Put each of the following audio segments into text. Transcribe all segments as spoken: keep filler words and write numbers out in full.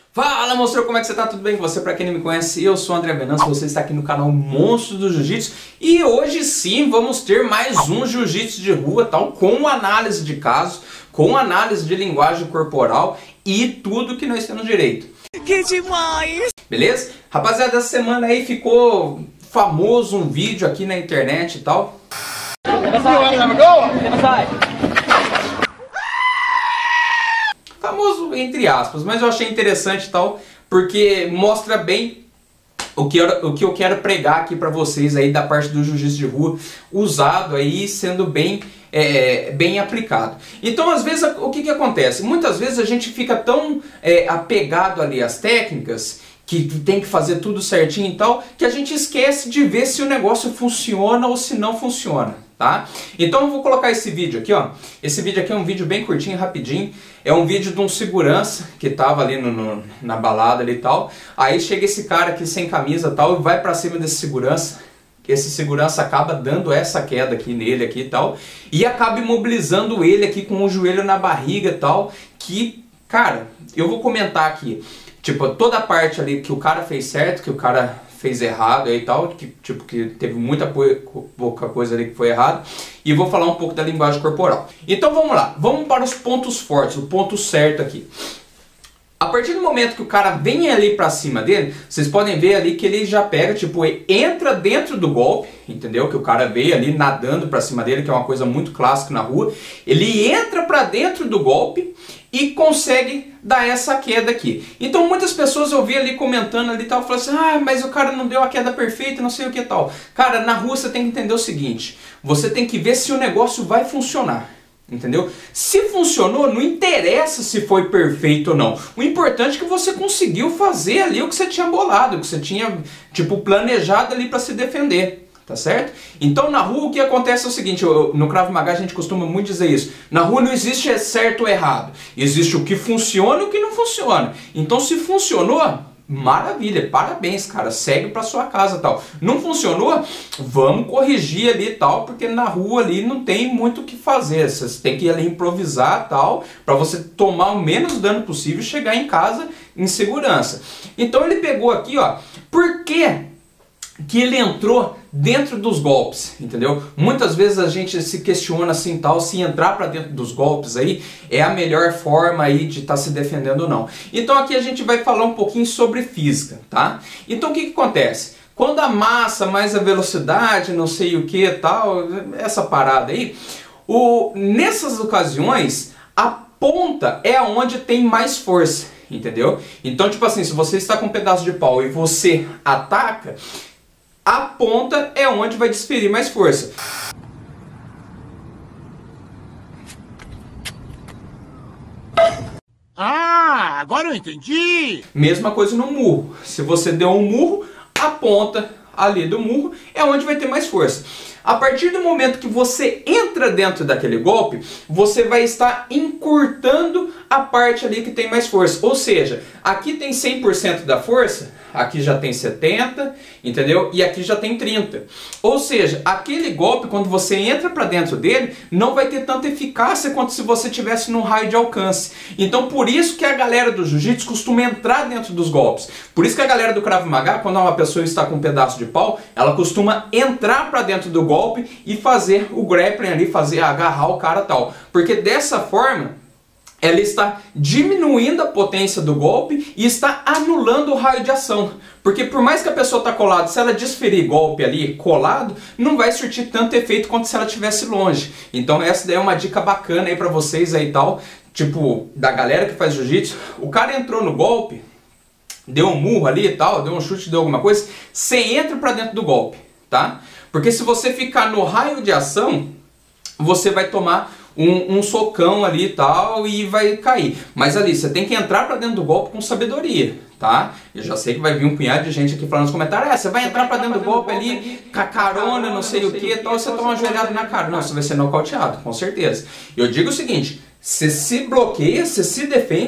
Fala, monstro, como é que você tá? Tudo bem com você? Pra quem não me conhece, eu sou o André Venâncio, você está aqui no canal Monstro do Jiu-Jitsu e hoje sim vamos ter mais um Jiu-Jitsu de rua, tal, com análise de casos, com análise de linguagem corporal e tudo que nós temos direito. Que demais! Beleza? Rapaziada, essa semana aí ficou famoso um vídeo aqui na internet e tal. Famoso entre aspas, mas eu achei interessante e tal, porque mostra bem o que, eu, o que eu quero pregar aqui pra vocês aí da parte do jiu-jitsu de rua, usado aí, sendo bem, é, bem aplicado. Então, às vezes, o que que acontece? Muitas vezes a gente fica tão é, apegado ali às técnicas, que tem que fazer tudo certinho e tal, que a gente esquece de ver se o negócio funciona ou se não funciona, tá? Então eu vou colocar esse vídeo aqui, ó. Esse vídeo aqui é um vídeo bem curtinho, rapidinho. É um vídeo de um segurança que tava ali no, no, na balada ali e tal. Aí chega esse cara aqui sem camisa e tal e vai pra cima desse segurança. Que esse segurança acaba dando essa queda aqui nele aqui e tal. E acaba imobilizando ele aqui com o joelho na barriga e tal. Que, cara, eu vou comentar aqui. Tipo, toda a parte ali que o cara fez certo, que o cara fez errado aí e tal, que, tipo, que teve muita pouca coisa ali que foi errado, e vou falar um pouco da linguagem corporal. Então vamos lá, vamos para os pontos fortes, o ponto certo aqui. A partir do momento que o cara vem ali pra cima dele, vocês podem ver ali que ele já pega, tipo, entra dentro do golpe, entendeu? Que o cara veio ali nadando pra cima dele, que é uma coisa muito clássica na rua. Ele entra pra dentro do golpe e consegue dar essa queda aqui. Então muitas pessoas eu vi ali comentando ali e tal, falando assim, ah, mas o cara não deu a queda perfeita, não sei o que tal. Cara, na rua você tem que entender o seguinte, você tem que ver se o negócio vai funcionar. Entendeu? Se funcionou, não interessa se foi perfeito ou não. O importante é que você conseguiu fazer ali o que você tinha bolado, o que você tinha, tipo, planejado ali para se defender. Tá certo? Então na rua o que acontece é o seguinte, eu, no Krav Maga a gente costuma muito dizer isso. Na rua não existe certo ou errado. Existe o que funciona e o que não funciona. Então se funcionou, maravilha, parabéns, cara, segue pra sua casa e tal. Não funcionou? Vamos corrigir ali e tal, porque na rua ali não tem muito o que fazer. Você tem que ir ali improvisar e tal, pra você tomar o menos dano possível e chegar em casa em segurança. Então ele pegou aqui, ó, por que que ele entrou dentro dos golpes, entendeu? Muitas vezes a gente se questiona assim tal, se entrar para dentro dos golpes aí é a melhor forma aí de estar tá se defendendo ou não. Então aqui a gente vai falar um pouquinho sobre física, tá? Então o que que acontece? Quando a massa mais a velocidade, não sei o que tal, essa parada aí, o, nessas ocasiões a ponta é onde tem mais força, entendeu? Então tipo assim, se você está com um pedaço de pau e você ataca, a ponta é onde vai desferir mais força. Ah, agora eu entendi! Mesma coisa no murro. Se você deu um murro, a ponta ali do murro é onde vai ter mais força. A partir do momento que você entra dentro daquele golpe, você vai estar encurtando a parte ali que tem mais força. Ou seja, aqui tem cem por cento da força, aqui já tem setenta por cento, entendeu? E aqui já tem trinta por cento. Ou seja, aquele golpe, quando você entra para dentro dele, não vai ter tanta eficácia quanto se você tivesse num raio de alcance. Então por isso que a galera do jiu-jitsu costuma entrar dentro dos golpes. Por isso que a galera do Krav Maga, quando uma pessoa está com um pedaço de pau, ela costuma entrar para dentro do golpe e fazer o grappling ali, fazer agarrar o cara tal. Porque dessa forma ela está diminuindo a potência do golpe e está anulando o raio de ação. Porque por mais que a pessoa está colada, se ela desferir golpe ali colado, não vai surtir tanto efeito quanto se ela estivesse longe. Então essa daí é uma dica bacana aí para vocês aí tal, tipo, da galera que faz jiu-jitsu. O cara entrou no golpe, deu um murro ali e tal, deu um chute, deu alguma coisa, você entra para dentro do golpe, tá? Porque se você ficar no raio de ação, você vai tomar Um, um socão ali e tal e vai cair. Mas ali, você tem que entrar pra dentro do golpe com sabedoria, tá? Eu já sei que vai vir um punhado de gente aqui falando nos comentários, é, você vai entrar pra dentro do golpe ali, com a carona, não sei o que e tal, você toma uma joelhada na cara. Não, você vai ser nocauteado, com certeza. Eu digo o seguinte, você se bloqueia, você se defende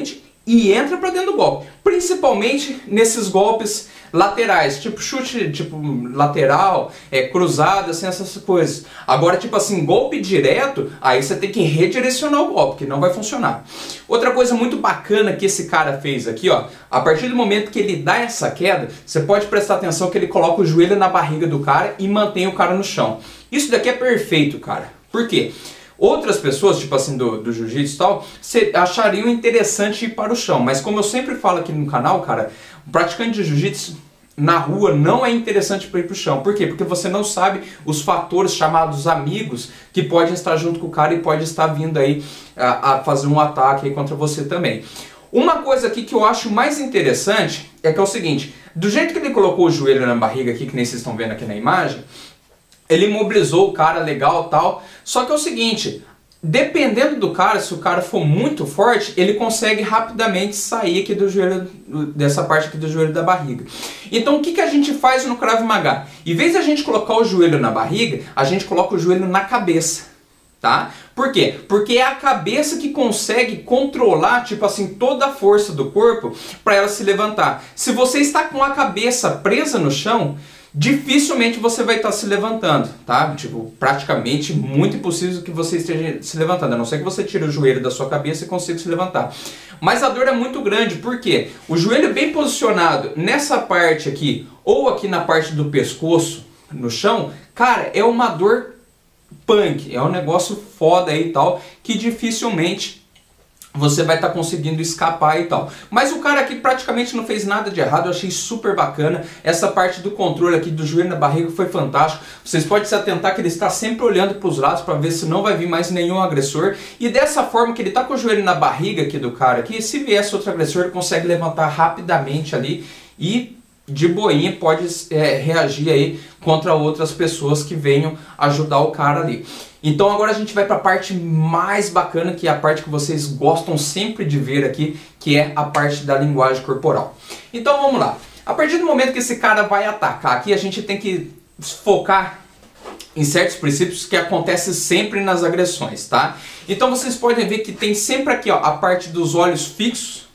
e entra para dentro do golpe, principalmente nesses golpes laterais, tipo chute, tipo lateral, é, cruzado, assim, essas coisas. Agora, tipo assim, golpe direto, aí você tem que redirecionar o golpe, que não vai funcionar. Outra coisa muito bacana que esse cara fez aqui, ó, a partir do momento que ele dá essa queda, você pode prestar atenção que ele coloca o joelho na barriga do cara e mantém o cara no chão. Isso daqui é perfeito, cara. Por quê? Outras pessoas, tipo assim, do, do jiu-jitsu e tal, achariam interessante ir para o chão. Mas como eu sempre falo aqui no canal, cara, o praticante de jiu-jitsu na rua não é interessante para ir para o chão. Por quê? Porque você não sabe os fatores chamados amigos que podem estar junto com o cara e pode estar vindo aí a, a fazer um ataque aí contra você também. Uma coisa aqui que eu acho mais interessante é que é o seguinte, do jeito que ele colocou o joelho na barriga aqui, que nem vocês estão vendo aqui na imagem, ele imobilizou o cara legal e tal, só que é o seguinte, dependendo do cara, se o cara for muito forte, ele consegue rapidamente sair aqui do joelho, dessa parte aqui do joelho da barriga. Então o que, que a gente faz no Krav Maga? Em vez de a gente colocar o joelho na barriga, a gente coloca o joelho na cabeça. Tá? Por quê? Porque é a cabeça que consegue controlar, tipo assim, toda a força do corpo para ela se levantar. Se você está com a cabeça presa no chão, dificilmente você vai estar se levantando, tá? Tipo, praticamente muito impossível que você esteja se levantando, a não ser que você tire o joelho da sua cabeça e consiga se levantar. Mas a dor é muito grande, por quê? O joelho bem posicionado nessa parte aqui, ou aqui na parte do pescoço, no chão, cara, é uma dor punk, é um negócio foda aí e tal, que dificilmente você vai estar tá conseguindo escapar e tal. Mas o cara aqui praticamente não fez nada de errado, eu achei super bacana. Essa parte do controle aqui do joelho na barriga foi fantástico. Vocês podem se atentar que ele está sempre olhando para os lados para ver se não vai vir mais nenhum agressor. E dessa forma que ele está com o joelho na barriga aqui do cara aqui, se viesse outro agressor, ele consegue levantar rapidamente ali e de boinha pode é, reagir aí contra outras pessoas que venham ajudar o cara ali. Então agora a gente vai para a parte mais bacana, que é a parte que vocês gostam sempre de ver aqui, que é a parte da linguagem corporal. Então vamos lá. A partir do momento que esse cara vai atacar aqui, a gente tem que focar em certos princípios que acontecem sempre nas agressões, tá? Então vocês podem ver que tem sempre aqui, ó, a parte dos olhos fixos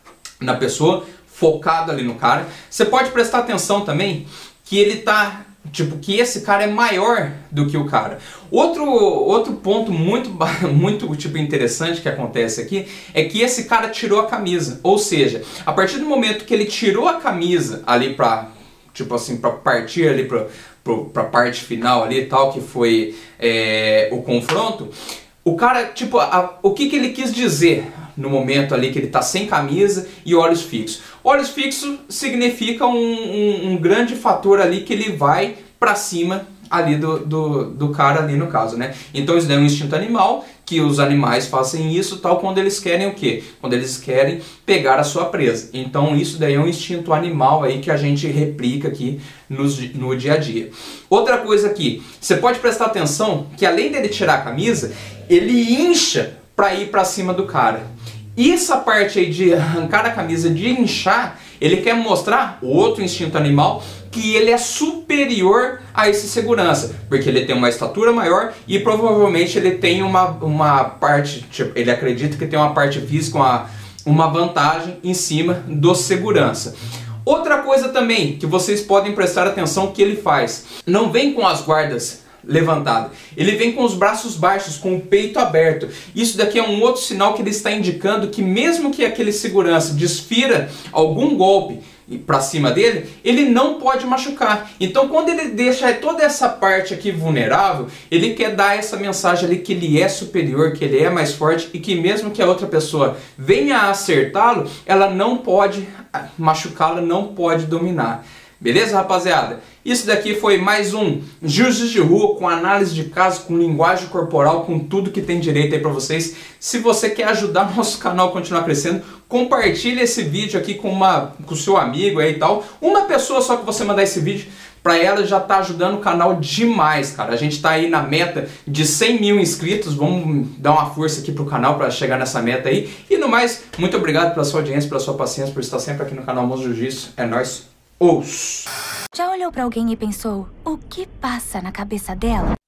na pessoa, focado ali no cara. Você pode prestar atenção também que ele tá, tipo, que esse cara é maior do que o cara. Outro, outro ponto muito, muito tipo, interessante que acontece aqui é que esse cara tirou a camisa. Ou seja, a partir do momento que ele tirou a camisa ali pra, tipo assim, pra partir ali pra, pra parte final ali e tal, que foi é, o confronto, o cara, tipo, a, o que, que ele quis dizer no momento ali que ele está sem camisa e olhos fixos? Olhos fixos significa um, um, um grande fator ali que ele vai para cima ali do, do, do cara ali no caso, né? Então isso daí é um instinto animal, que os animais fazem isso tal quando eles querem o quê? Quando eles querem pegar a sua presa. Então isso daí é um instinto animal aí que a gente replica aqui no, no dia a dia. Outra coisa aqui, você pode prestar atenção que além dele tirar a camisa, ele incha para ir para cima do cara. E essa parte aí de arrancar a camisa, de inchar, ele quer mostrar, outro instinto animal, que ele é superior a esse segurança, porque ele tem uma estatura maior e provavelmente ele tem uma, uma parte, tipo, ele acredita que tem uma parte física, uma, uma vantagem em cima do segurança. Outra coisa também que vocês podem prestar atenção que ele faz, não vem com as guardas levantado, ele vem com os braços baixos, com o peito aberto. Isso daqui é um outro sinal que ele está indicando que mesmo que aquele segurança desfira algum golpe para cima dele, ele não pode machucar. Então quando ele deixa toda essa parte aqui vulnerável, ele quer dar essa mensagem ali que ele é superior, que ele é mais forte e que mesmo que a outra pessoa venha a acertá-lo, ela não pode machucá-lo, não pode dominar. Beleza, rapaziada? Isso daqui foi mais um Jiu-Jitsu de Rua com análise de caso, com linguagem corporal, com tudo que tem direito aí pra vocês. Se você quer ajudar o nosso canal a continuar crescendo, compartilhe esse vídeo aqui com, uma, com o seu amigo aí e tal. Uma pessoa só que você mandar esse vídeo pra ela já tá ajudando o canal demais, cara. A gente tá aí na meta de cem mil inscritos. Vamos dar uma força aqui pro canal pra chegar nessa meta aí. E no mais, muito obrigado pela sua audiência, pela sua paciência, por estar sempre aqui no canal Monstro Jiu-Jitsu. É nóis. Os. Já olhou pra alguém e pensou, o que passa na cabeça dela?